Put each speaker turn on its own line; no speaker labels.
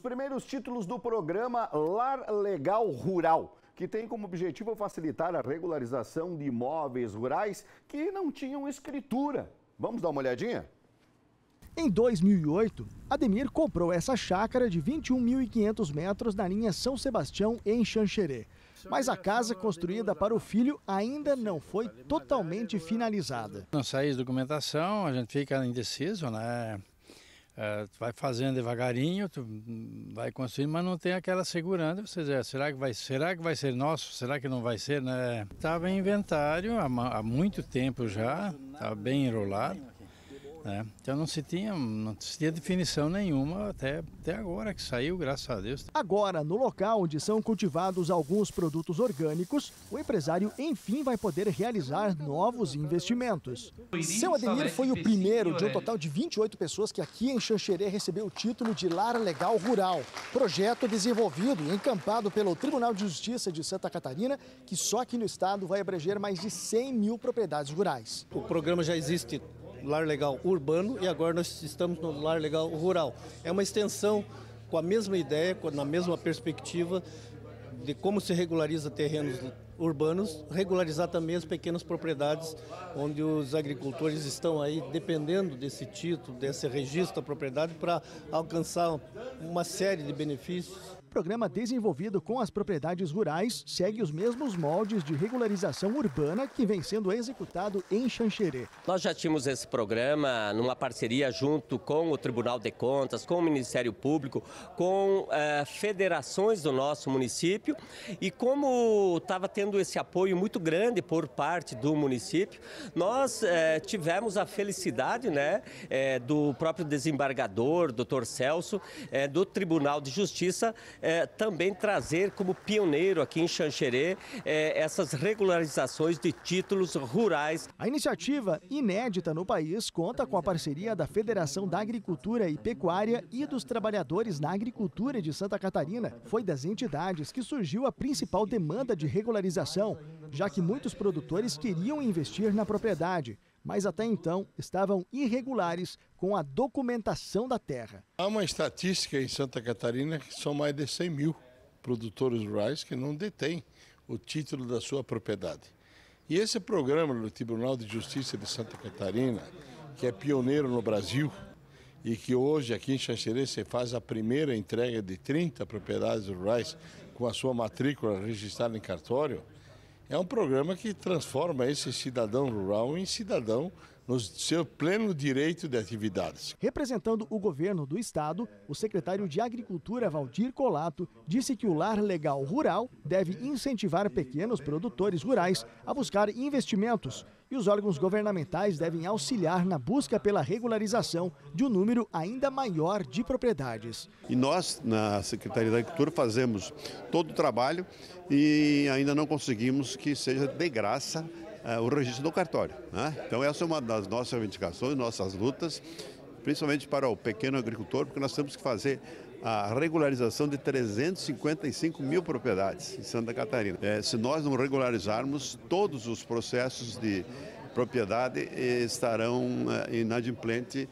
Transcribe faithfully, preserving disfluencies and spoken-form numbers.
primeiros títulos do programa Lar Legal Rural, que tem como objetivo facilitar a regularização de imóveis rurais que não tinham escritura. Vamos dar uma olhadinha?
Em dois mil e oito, Ademir comprou essa chácara de vinte e um mil e quinhentos metros na linha São Sebastião, em Xanxerê. Mas a casa construída para o filho ainda não foi totalmente finalizada.
Não sai documentação, a gente fica indeciso, né? É, vai fazendo devagarinho, tu vai construindo, mas não tem aquela segurança. Você diz, será que vai, será que vai ser nosso? Será que não vai ser, né? Estava em inventário há, há muito tempo já, estava bem enrolado. É, então não se tinha, não se tinha definição nenhuma até, até agora que saiu, graças a Deus.
Agora, no local onde são cultivados alguns produtos orgânicos, o empresário enfim vai poder realizar novos investimentos. Seu Ademir foi o primeiro de um total de vinte e oito pessoas que aqui em Xanxerê recebeu o título de Lar Legal Rural. Projeto desenvolvido e encampado pelo Tribunal de Justiça de Santa Catarina, que só aqui no estado vai abranger mais de cem mil propriedades rurais.
O programa já existe Lar Legal Urbano e agora nós estamos no Lar Legal Rural. É uma extensão com a mesma ideia, na mesma perspectiva de como se regulariza terrenos urbanos, regularizar também as pequenas propriedades onde os agricultores estão aí dependendo desse título, desse registro da propriedade para alcançar uma série de benefícios.
O programa desenvolvido com as propriedades rurais segue os mesmos moldes de regularização urbana que vem sendo executado em Xanxerê.
Nós já tínhamos esse programa numa parceria junto com o Tribunal de Contas, com o Ministério Público, com uh, federações do nosso município, e como estava tendo esse apoio muito grande por parte do município, nós uh, tivemos a felicidade, né, uh, do próprio desembargador, doutor Celso, uh, do Tribunal de Justiça, É, também trazer como pioneiro aqui em Xanxerê é, essas regularizações de títulos rurais.
A iniciativa, inédita no país, conta com a parceria da Federação da Agricultura e Pecuária e dos Trabalhadores na Agricultura de Santa Catarina. Foi das entidades que surgiu a principal demanda de regularização, já que muitos produtores queriam investir na propriedade, mas até então estavam irregulares com a documentação da terra.
Há uma estatística em Santa Catarina que são mais de cem mil produtores rurais que não detêm o título da sua propriedade. E esse programa do Tribunal de Justiça de Santa Catarina, que é pioneiro no Brasil, e que hoje aqui em Xanxerê se faz a primeira entrega de trinta propriedades rurais com a sua matrícula registrada em cartório, é um programa que transforma esse cidadão rural em cidadão no seu pleno direito de atividades.
Representando o governo do estado, o secretário de Agricultura, Valdir Colato, disse que o Lar Legal Rural deve incentivar pequenos produtores rurais a buscar investimentos e os órgãos governamentais devem auxiliar na busca pela regularização de um número ainda maior de propriedades.
E nós, na Secretaria da Agricultura, fazemos todo o trabalho e ainda não conseguimos que seja de graça uh, o registro do cartório, né? Então essa é uma das nossas reivindicações, nossas lutas, principalmente para o pequeno agricultor, porque nós temos que fazer a regularização de trezentos e cinquenta e cinco mil propriedades em Santa Catarina. É, se nós não regularizarmos, todos os processos de propriedade estarão uh, inadimplentes